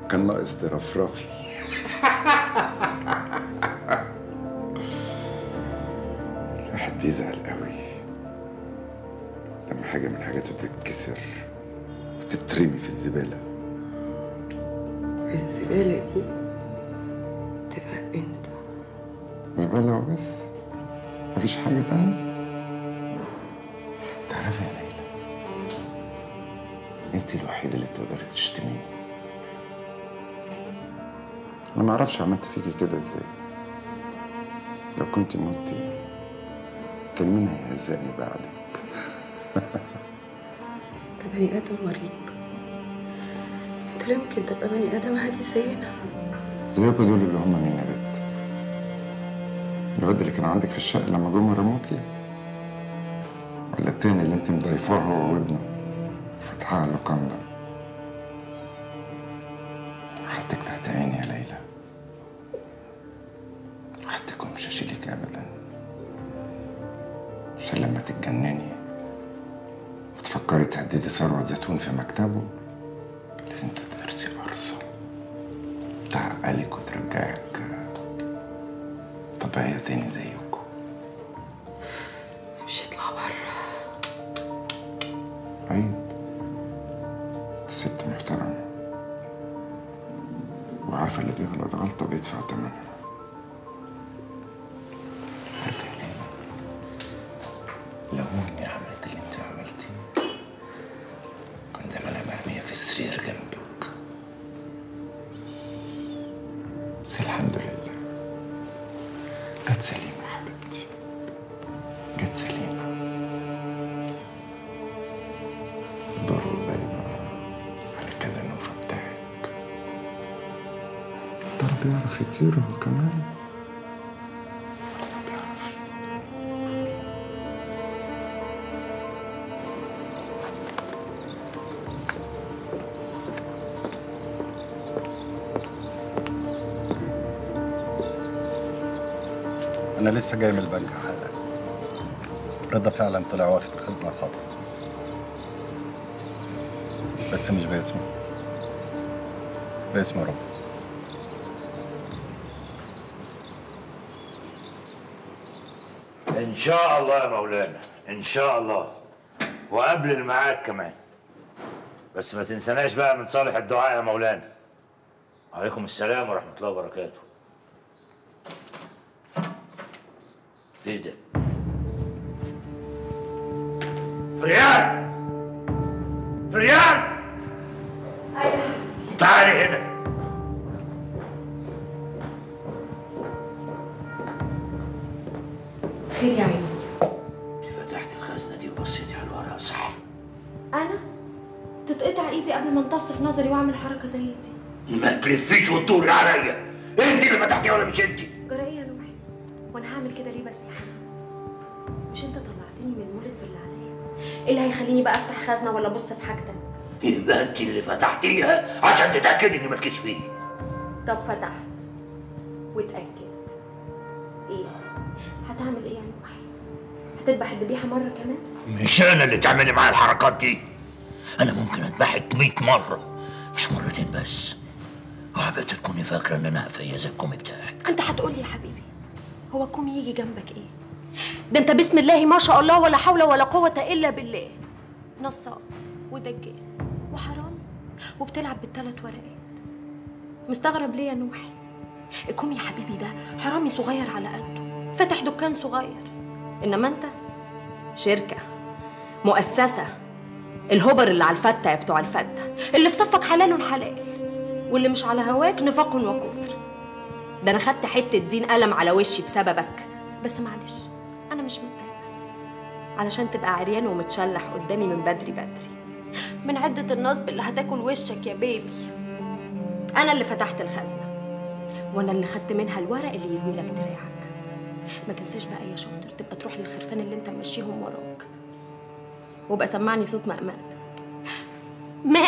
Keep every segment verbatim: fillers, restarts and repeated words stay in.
كان ناقص ترفرفي. الواحد بيزعل قوي لما حاجة من حاجاته تتكسر وتترمي في الزبالة. الزبالة دي تبقى انت. زبالة وبس، مفيش حاجة تانية. تعرفي يا ليلى، انت الوحيدة اللي بتقدري تشتميني. انا معرفش عملت فيكي كده ازاي. لو كنت متي كان مين هيهزقني بعدك؟ انت بني ادم مريض. انت لا يمكن تبقى بني ادم عادي زينا. زيكوا دول اللي هم مين يا بت؟ الواد اللي كان عندك في الشقة لما جم رموكي؟ ولا التاني اللي انت مضيفاه هو وابنه وفتحها له كندا؟ حطك تحت عيني يا ليلى، حطك ومش هشيلك ابدا، عشان لما تتجنني وتفكري تهددي ثروة زيتون في مكتبه لازم تدرسي قرصة تعقلك وترجعك طبيعية تاني زيكم. مش يطلع بره. عيب، الست محترمة وعارفة اللي بيغلط غلطة بيدفع ثمنها. عارفة يا ليلى، لو أمي عملت اللي أنت عملتيه كنت زمانها مرمية في السرير جنبك. بس الحمد لله جت سليمة يا حبيبتي، جت سليمة. دوروا الباقي على الكازانوفا بتاعك. ترى بيعرف يطير هو كمان. بيعرف. أنا لسه جاي من البنك حالا. رضا فعلا طلع واخد خزنة خاصة، بس مش باسمه، باسم رب. إن شاء الله يا مولانا، إن شاء الله، وقبل الميعاد كمان. بس ما تنسناش بقى من صالح الدعاء يا مولانا. عليكم السلام ورحمة الله وبركاته. إيه ده؟ فريال! فريال! ايوه تعالي هنا. خير يا عيني. انت فتحت الخزنة دي وبصيتي على الورقة صح؟ انا تتقطع ايدي قبل ما امتص في نظري واعمل حركه زي دي. ما تلفيش وتدوري عليا. انت اللي فتحتيها ولا مش انت؟ جرى ايه يا نوحي؟ وانا هعمل كده ليه بس يا حبيبي؟ مش انت طلعتني من المولد باللي عليا؟ ايه اللي هيخليني بقى افتح خزنه ولا ابص في حاجتك؟ يبقى انت اللي فتحتيها عشان تتاكدي ان مالكيش فيه. طب فتحت واتاكدت، ايه هتعمل ايه يا نوحي؟ هتذبح الذبيحه مره كمان؟ مش انا اللي تعملي معايا الحركات دي. انا ممكن اذبحك مية مره مش مرتين بس، وحبيت تكوني فاكره ان انا هفيز الكومي بتاعك. انت هتقولي يا حبيبي هو كومي يجي جنبك ايه؟ ده انت بسم الله ما شاء الله ولا حول ولا قوه الا بالله، نصاب ودجال وحرامي وبتلعب بالثلاث ورقات. مستغرب ليه يا نوحي؟ الكومي يا حبيبي ده حرامي صغير على قده، فاتح دكان صغير، انما انت شركه مؤسسه، الهبر اللي على الفته يا بتوع الفته، اللي في صفك حلال حلال واللي مش على هواك نفاق وكفر. ده انا خدت حته دين قلم على وشي بسببك، بس معلش انا مش متضايقه علشان تبقى عريان ومتشلح قدامي من بدري بدري من عده النصب اللي هتاكل وشك يا بيبي. انا اللي فتحت الخزنه وانا اللي خدت منها الورق اللي يلوي لك دراعك. ما تنساش بقى يا شاطر تبقى تروح للخرفان اللي انت ماشيهم وراك، وبقى سمعني صوت مأمأ. ما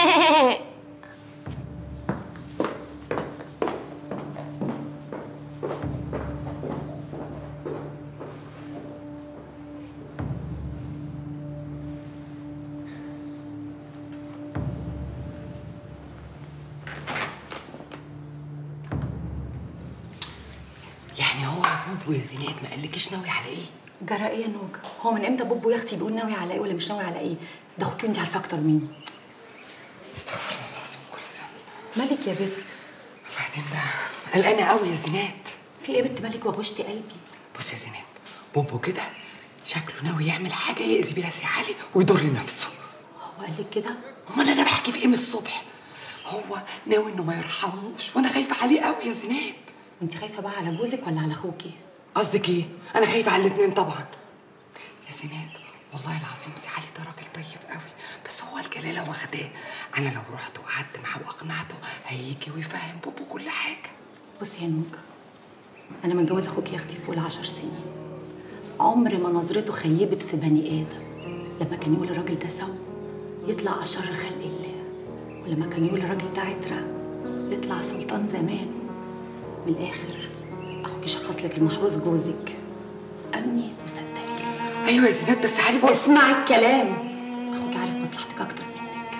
يعني هو بوبو يا زينات ما قالكيش ناوي على ايه؟ جرى ايه يا نوجه؟ هو من امتى بوبو يا اختي بيقول ناوي على ايه ولا مش ناوي على ايه؟ ده اخوكي وانت عارفه اكتر مني. استغفر الله العظيم كل ذنب. مالك يا بت؟ وبعدين بقى قلقانه قوي يا زينات. في ايه يا بت مالك وغشتي قلبي؟ بصي يا زينات، بوبو كده شكله ناوي يعمل حاجه يأذي بيها سي علي ويضر نفسه. هو قال لك كده؟ امال انا بحكي في ايه من الصبح؟ هو ناوي انه ما يرحموش وانا خايفه عليه قوي يا زينات. وانت خايفه بقى على جوزك ولا على اخوكي؟ قصدك ايه؟ انا خايفه على الاثنين طبعا. يا زينات والله العظيم سي علي ده راجل طيب قوي، بس هو الجلاله واخداه. انا لو رحت وقعدت معاه واقنعته هيجي ويفهم بوبو كل حاجه. بصي يا نوجه، انا متجوزه اخوكي يا اختي فوق العشر سنين. عمر ما نظرته خيبت في بني ادم. لما كان يقول الراجل ده سو يطلع اشر خلق الله، ولما كان يقول الراجل ده عترة يطلع سلطان زمانه. من الاخر اخوكي شخص لك المحروس جوزك. امني وصدقي. ايوه يا زينات بس علي بقى اسمعي الكلام. اخوكي عارف مصلحتك اكتر منك.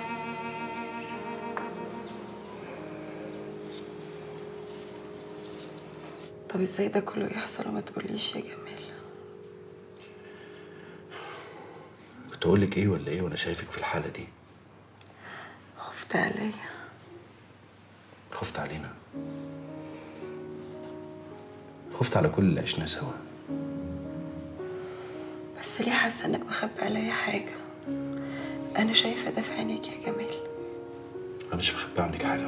طب ازاي ده كله يحصل وما تقوليش يا جمال؟ كنت اقول لك ايه ولا ايه وانا شايفك في الحاله دي؟ خفت عليا. خفت علينا؟ خفت على كل اللي عشناه سوا. بس ليه حاسه انك مخبي عليا حاجه؟ انا شايفه ده في عينيك يا جمال. انا مش مخبي عنك حاجه.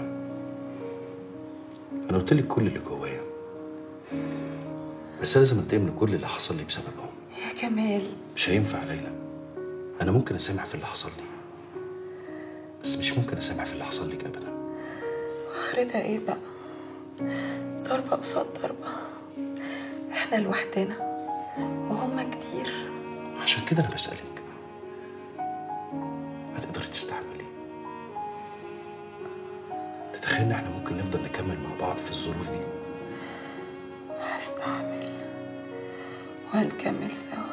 انا قلت لك كل اللي جوايا، بس لازم انتقم من كل اللي حصل لي بسببه. يا جمال مش هينفع ليلى. انا ممكن اسامح في اللي حصل لي، بس مش ممكن اسامح في اللي حصل لك ابدا. واخرتها ايه بقى؟ ضربه قصاد ضربه. احنا لوحدنا وهما كتير. عشان كده انا بسالك، هتقدري تستحملي؟ تتخيل ان احنا ممكن نفضل نكمل مع بعض في الظروف دي؟ هستحمل وهنكمل سوا.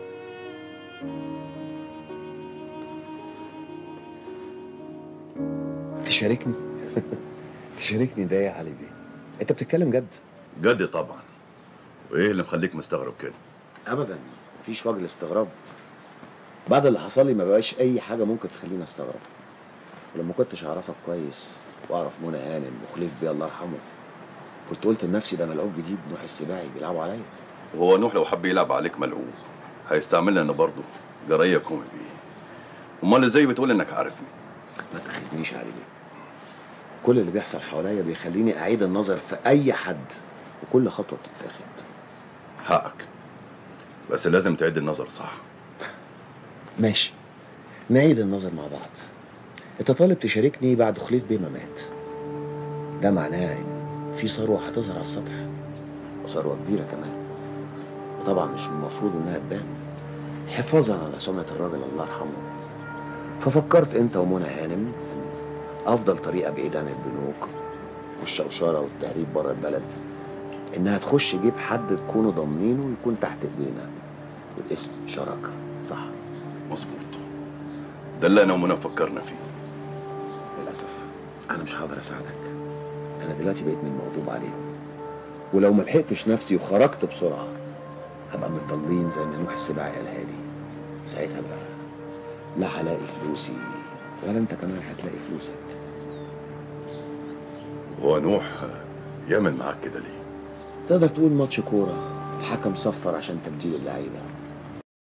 تشاركني؟ تشاركني ده يا علي بيه؟ انت بتتكلم جد؟ جد طبعا. وايه اللي مخليك مستغرب كده؟ ابدا مفيش وجه الاستغراب. بعد اللي حصل لي ما بقاش اي حاجه ممكن تخليني استغرب. ولما كنتش اعرفك كويس واعرف منى هانم وخليف بيه الله يرحمه، كنت قلت لنفسي ده ملعوب جديد نوح السباعي بيلعبوا عليا. وهو نوح لو حب يلعب عليك ملعوب هيستعملني انا برضه جرايه كومي بيه. امال ازاي بتقول انك عارفني؟ ما تاخذنيش علي بيه. كل اللي بيحصل حواليا بيخليني اعيد النظر في اي حد وكل خطوه بتتاخد. حقك، بس لازم تعيد النظر صح. ماشي، نعيد النظر مع بعض. انت طالب تشاركني بعد خليف بيه ما مات. ده معناه ان في ثروه هتظهر على السطح، وثروه كبيره كمان، وطبعا مش المفروض انها تبان، حفاظا على سمعه الراجل الله يرحمه. ففكرت انت ومنى هانم افضل طريقه بعيد عن البنوك والشوشره والتهريب بره البلد انها تخش جيب حد تكونوا ضامنينه ويكون تحت ايدينا، والاسم شراكه. صح؟ مظبوط، ده اللي انا ومنى فكرنا فيه. للاسف انا مش هقدر اساعدك. انا دلوقتي بقيت من المغضوب عليه، ولو ما لحقتش نفسي وخرجت بسرعه هبقى متضلين زي ما نوح السباعي قالها لي. ساعتها بقى لا هلاقي فلوسي ولا انت كمان هتلاقي فلوسك. هو نوح يعمل معاك كده ليه؟ تقدر تقول ماتش كوره الحكم صفر عشان تبديل اللعيبه،